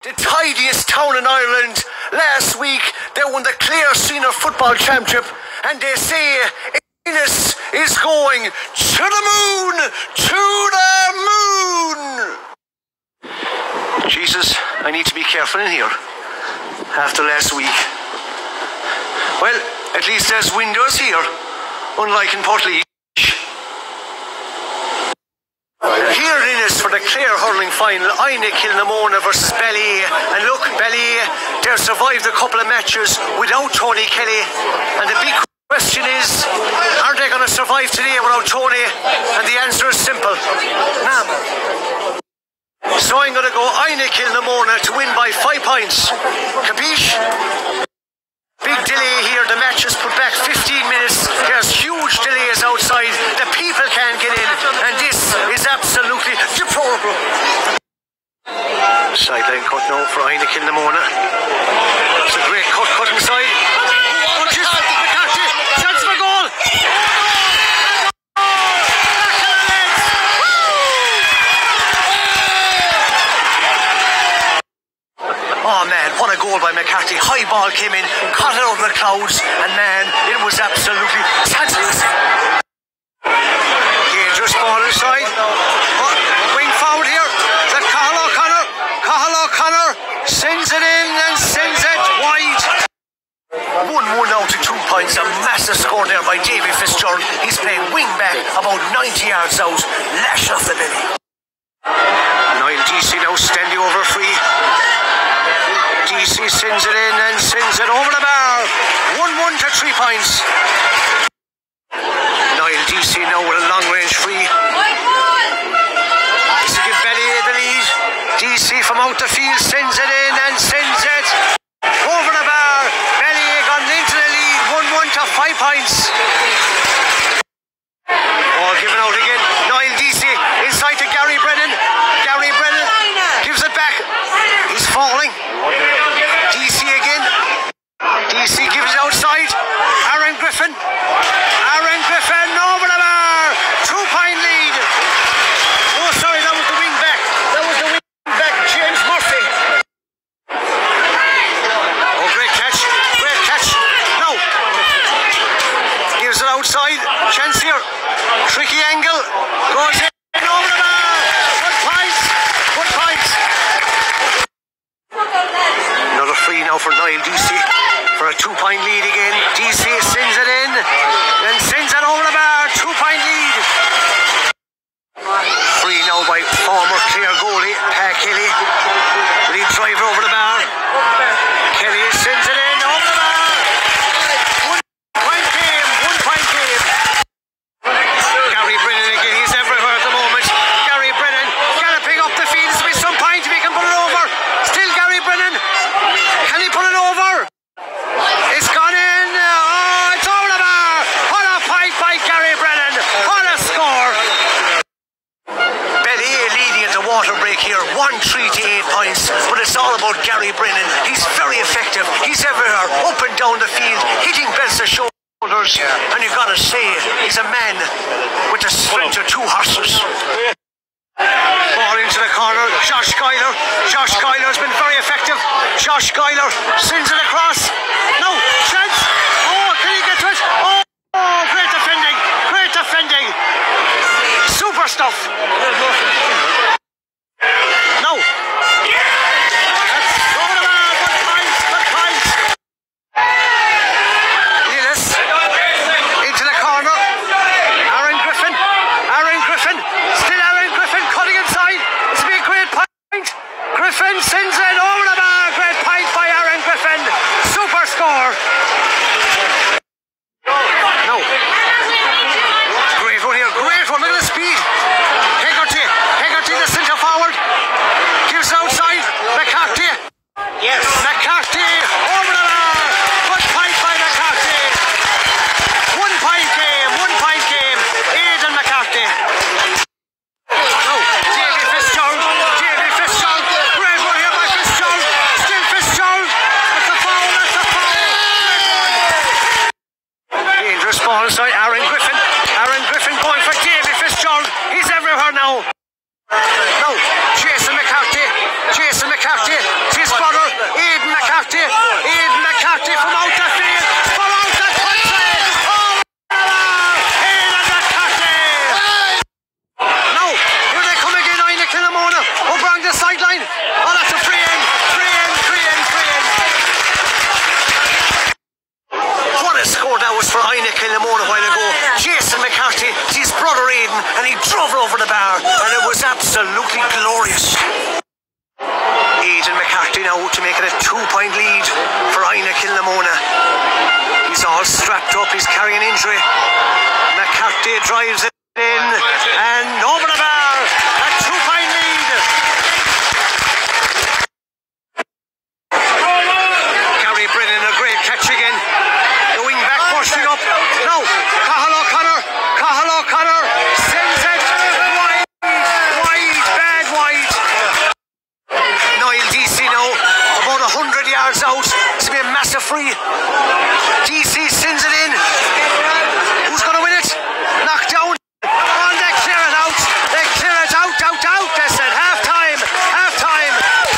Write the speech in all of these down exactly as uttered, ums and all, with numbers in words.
The tidiest town in Ireland. Last week they won the Clare Senior Football Championship, and they say Ennis is going to the moon, to the moon. Jesus, I need to be careful in here after last week. Well, at least there's windows here, unlike in Portlaoise. Here it is for the Clare hurling final. Ine Kilnamona versus Ballyea. And look, Ballyea, they've survived a couple of matches without Tony Kelly. And the big question is, are they going to survive today without Tony? And the answer is simple. Ma'am. So I'm going to go Ine Kilnamona to win by five points. Capiche? Big delay here. The match is put back fifteen minutes. There's huge delays outside. The people can't get in. And this is absolutely deplorable. Sideline cut now for Ine Kilnamona. It's a great cut, cut inside. Punches. McCarthy. Chance for goal. Oh man, what a goal by McCarthy. High ball came in, caught it over the clouds, and man, it was absolutely fabulous. Dangerous ball inside. Oh, wing forward here. Is that Cathal O'Connor? Cathal O'Connor sends it in and sends it wide. one one now to two points. A massive score there by Davy Fitzgerald. He's playing wing back about ninety yards out. Lash off the belly. Niall D C now standing over free. D C sends it in and sends it over the bar. one one to three points. Niall D C now with a long range free. This will give Ballyea the lead. D C from out the field sends it in and sends it over the bar. Ballyea gone into the lead. one one to five points. Ball given out again. Niall D C inside to Gary Brennan. Gary Brennan gives it back. He's falling. D C again. D C gives it outside. Aaron Griffin. Aaron Griffin over the bar. Two point lead. Oh, sorry, that was the wing back. That was the wing back, James Murphy. Oh, great catch. Great catch. No. Gives it outside. Chance here. Tricky angle. Goes in over the bar. Good points. Good points. Another free now for Niall D C for a two-point lead again. D C sends it in and sends it over the bar. Two-point lead. Free now by former Clare goalie Pat Kelly. Lead driver over the bar. Kelly sends it in over the bar. One-point game. One-point game. Gary Brennan again. He's everywhere at the moment. Gary Brennan galloping up the field. This will be some point if he can put it over. Still Gary Brennan. Can he put it over? It's gone in. Oh, it's over the bar. What a fight by Gary Brennan. What a score. Ballyea leading at the water break here. one three to eight points. But it's all about Gary Brennan. He's very effective. He's everywhere. Up and down the field. Hitting belts of shoulders. And you've got to say, he's a man with the strength of two horses. Ball into the corner. Josh Schuyler. Josh Schuyler has been very effective. Josh Schuyler sends it across. No chance. Oh, can he get to it? Oh, oh, great defending. Great defending. Super stuff. No. That's over the bar. Good points. Good points. Lillis into the corner. Aaron Griffin. Aaron Griffin. Still Aaron Griffin cutting inside. This will be a great point. Griffin sends it over the bar. Great point by Aaron Griffin. Super score. No. Great one here. Great one. Look at the speed. Hegarty. Hegarty the centre forward. Gives outside. McCarthy. Yes. McCarthy over the bar. Good point by McCarthy. One point game. One point game. Aidan McCarthy. No. Davy Fitzgerald. Davy Fitzgerald. Great one here by Fitzgerald. McCarthy now to make it a two-point lead for Aina Kilnamona. He's all strapped up, he's carrying an injury. McCarthy drives it in and over the bar. A two-point lead. Gary Brennan, a great catch again. The wing back pushing up. Now, Cathal O'Connor. Cathal O'Connor sends it wide, wide, bad wide. Niall Deasy now, about a hundred yards out. It's going to be a massive free. Deasy sends it in. Who's going to win it? Knocked down. Oh, and they clear it out. They clear it out, out, out. They said half time, half time.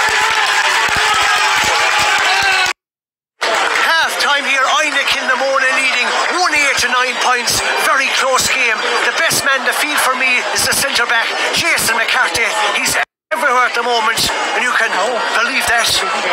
Half time here. Aina Kilnamona leading one eight to nine points. Very close game. The best man to field for me is the centre back, Jason McCarthy. He's everywhere at the moment, and you can believe that.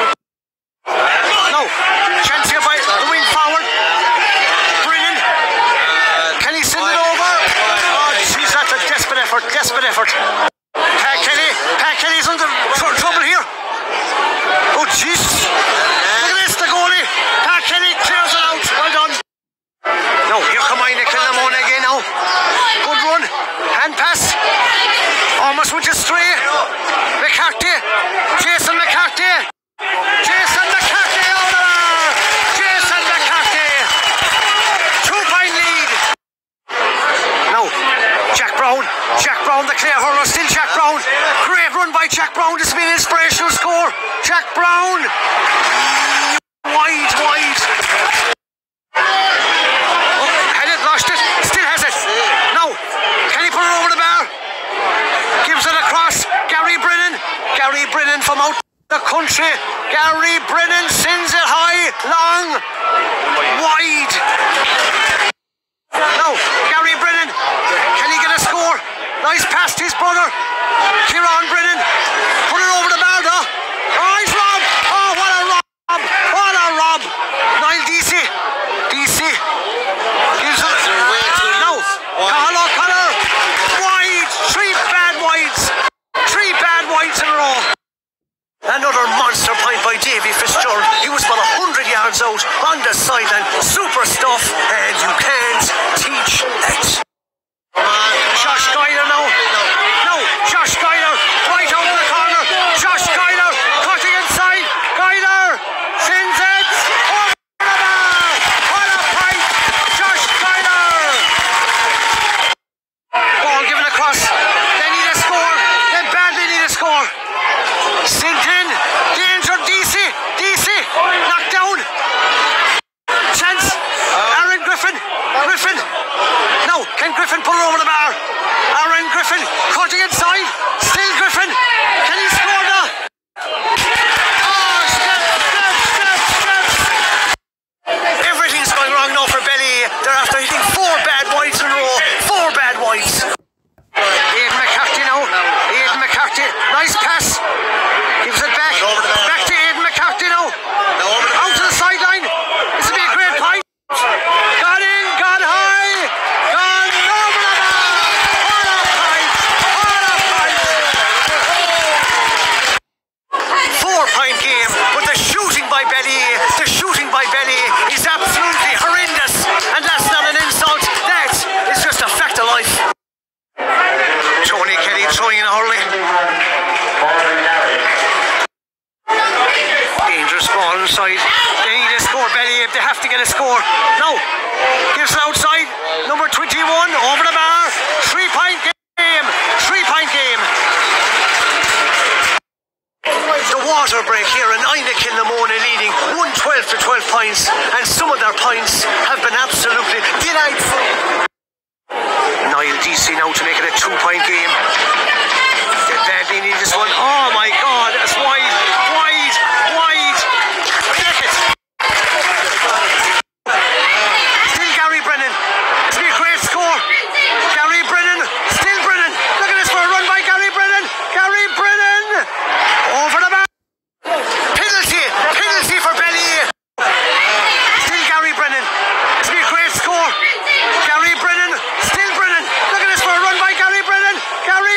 No, chance here by the wing forward. Brennan. Can he send it over? Oh, jeez, that's a desperate effort, desperate effort. Pat Kelly, Pat Kelly's under tr trouble here. Oh, jeez. Look at this, the goalie. Pat Kelly clears it out. Well done. No, here come Aina Kilnamona again now. Good run. Hand pass. Almost went astray. McCarthy. Jason McCarthy. Jason McCarthy out there. Jason McCarthy. Two-point lead. No. Jack Brown. Jack Brown, the clear hurler. Still Jack Brown. Great run by Jack Brown. This has been an inspirational score. Jack Brown. Wide, wide. Lost it, still has it. No, can he put it over the bar? Gives it across. Gary Brennan. Gary Brennan from out the country. Gary Brennan sends it high, long, wide. No, Gary Brennan. Can he get a score? Nice pass to his brother. Kieran Brennan. Put it over the bar though. Oh, he's robbed. Oh, what a rob. What a rob. Niall Deasy. Deasy. Gives it. No. Cathal O'Connor. Wide. Three bad wides. Three bad wides in a row. Another monster point by Davy Fitzgerald. He was about a hundred yards out on the sideline. Super stuff, and you can't teach that. Josh Guyler now. No. Josh Guyler. Right out in the corner. Josh Guyler. Cutting inside. Guyler. Sends it. Over the bar. What a point. Josh Guyler. Ball given across. They need a score. They badly need a score. Sent in. Danger. Deasy. Deasy. Knocked down. Chance. Aaron Griffin. Griffin. No. Can Griffin put it over the bar? Aaron Griffin. Cutting inside. Still Griffin. Can he score now? Oh, step, step, step, step. Everything's going wrong now for Belly. They're after hitting four bad wides in a row. Four bad wides. Aidan McCarthy now. Aidan McCarthy. Nice pass. Gives it back. Back to Aidan McCarthy now. Out to the sideline. This will be a great point. Got in. Got high. Got over the bar. What a point. What a point. Four-point game. But the shooting by Belly, the shooting by Belly is absolutely horrendous. And that's not an insult. That is just a fact of life. Tony Kelly throwing in a hurley. Dangerous ball inside. They need a score, Belly, if they have to get a score. No. Gives it outside. Number twenty-one. Over the bar. Three-point game. Three-point game. The water break here, and Aina Kilnamona leading one twelve to twelve points, and some of their points have been absolutely delightful. Niall Deasy now to make it a two-point game. They badly need this one. Oh my God, that's wide, wide, wide. Take it. Still Gary Brennan. It's been a great score. Gary Brennan. Still Brennan. Look at this for a run by Gary Brennan. Gary Brennan. Over the back. Penalty. Penalty for Belly. Still Gary Brennan. It's been a great score. Gary Brennan. Still Brennan. Look at this for a run by Gary Brennan. Gary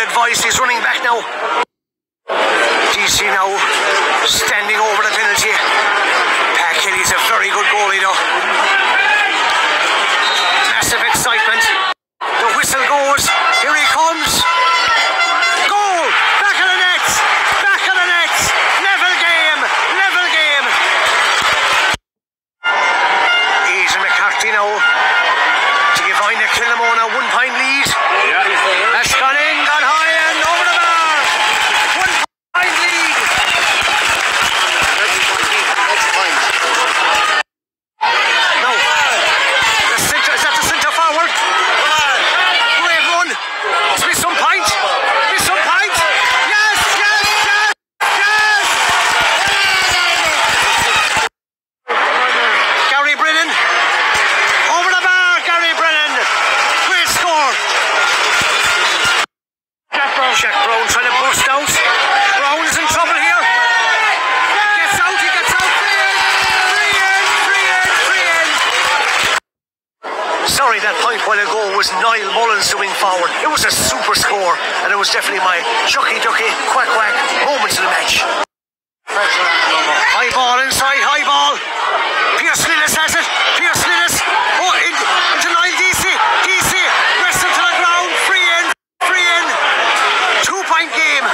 advised. He's running back now. D C now standing over the penalty. Pat Kelly's a very good goalie though. Massive excitement. The whistle goes. Here he comes. Goal! Back of the net! Back of the net! Level game! Level game! Aidan McCarthy now to give Ina Kilnamona a one point lead. Yeah, he's there. That's gone in, gone high and over the bar. One point lead. Next point. No. The centre, is that the centre forward? Brave run. Must be some point. Be some point. Yes, yes, yes, yes. Gary Brennan. Over the bar, Gary Brennan. Great score. Jack Brown trying to burst out. Brown is in trouble here. Gets out, he gets out. Free in, free in, free in, free in. Sorry, that point while ago was Niall Mullins doing forward. It was a super score, and it was definitely my chucky ducky, quack quack moments of the match. High ball inside, high ball. Pierce Lillis has it. Pierce Lillis. Oh, in, into Niall D C. D C. Wrestle to the ground. Free in, free in. Two point game.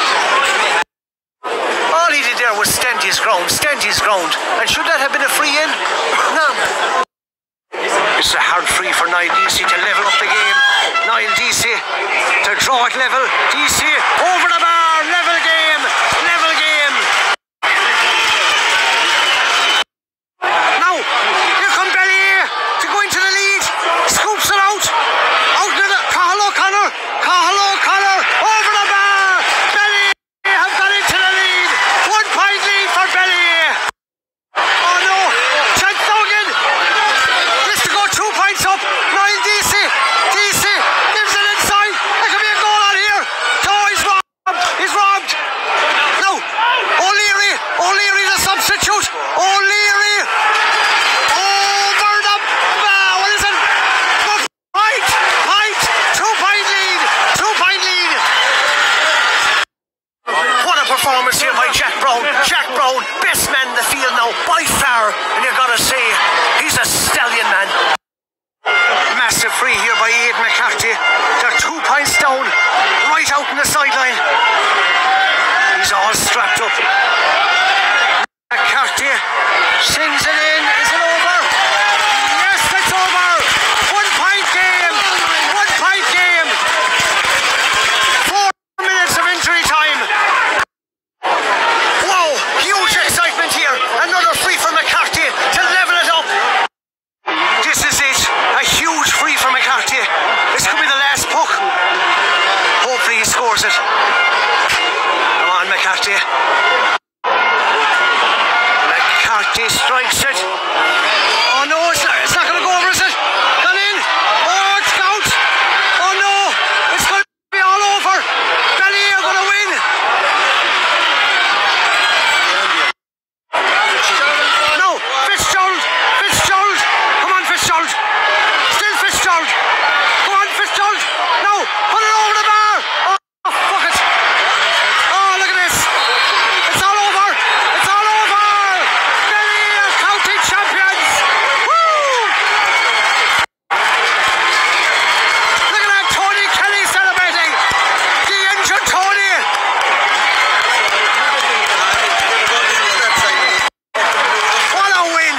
All he did there was stand his ground, stand his ground. And should that have been a free in? No. It's a hard free for Niall D C to level up the game. Niall D C to draw it level. D C over the bar. Level game. Level game. Now, here come Belly to go into the lead. Scoops it out. Out to the Cahill O'Connor. Cahill O'Connor over the bar. Belly have got into the lead. One point lead for Belly. Oh no. Chad Duggan. This to go two points up. Niall D C. D C gives it inside. There could be a goal on here. Oh, he's robbed. He's robbed. No. O'Leary. O'Leary the substitute. O'Leary. Over the bar. What is it? Point. Point. Two point lead. Two point lead. What a performance here by Jack Brown. Jack Brown, best man in the field now by far. And you gotta say, he's a stallion, man. Massive free here by Aidan McCarthy. They're two points down, right out in the sideline. He's all strapped up. McCarthy sings it in. Is it over? Yes, it's over. One point game. One point game. Four minutes of injury time. Whoa, huge excitement here. Another free from McCarthy to level it up. This is it. A huge free from McCarthy. This could be the last puck. Hopefully he scores it. Come on, McCarthy. McCarthy strikes it. Oh no, it's not, it's not going to go over, is it? Gone in. Oh, it's out. Oh no, it's going to be all over. Belly are going to win. No, Fitzgerald. Fitzgerald. Come on, Fitzgerald. Still Fitzgerald. Go on, Fitzgerald. No, put it over the bar. Oh, fuck it. Oh, look at this. It's all over. It's all over. Belly are county champions. Woo! Look at that, Tony Kelly celebrating. The injured Tony. What a win.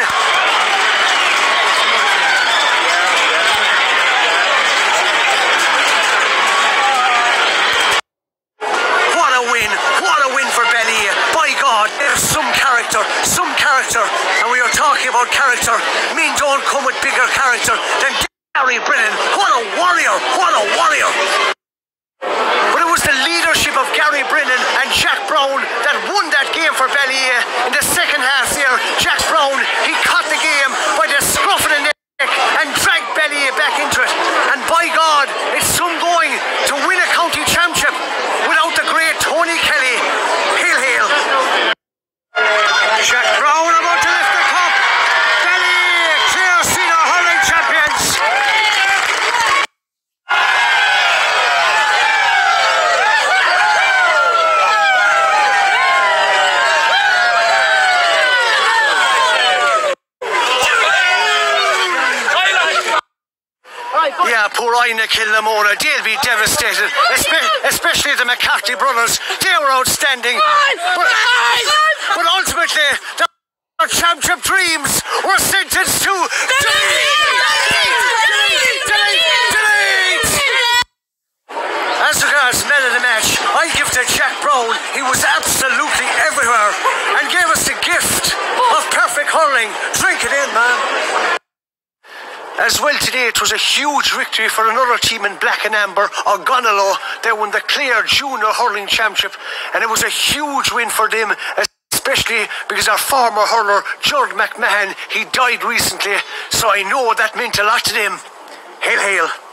What a win. What a win for Belly. By God, there's some character. Some character. And we are talking about character. Men don't come with bigger character than Gary Brennan. What a warrior. What a warrior. But it was the leadership of Gary Brennan and Jack Brown that won that game for Belly in the second half there. Jack Brown, he caught the game by the scruff of the neck and dragged Belly back into it. And by God, it's some going to win a county championship without the great Tony Kelly. Hail, hail. Jack Brown about to lift the cup. Belly, clear senior hurling champions. Ah, poor Ina Kilnamona, they'll be devastated, Espe- especially the McCarthy brothers. They were outstanding. But, but ultimately, the championship dreams were sentenced to delete! Delete! Delete! Delete! As regards men of the match, I give to Jack Brown. He was absolutely everywhere and gave us the gift of perfect hurling. Drink it in, man. As well today, it was a huge victory for another team in black and amber, Ogonnelloe. They won the Clare Junior Hurling Championship, and it was a huge win for them, especially because our former hurler, Judd McMahon, he died recently, so I know that meant a lot to them. Hail, hail.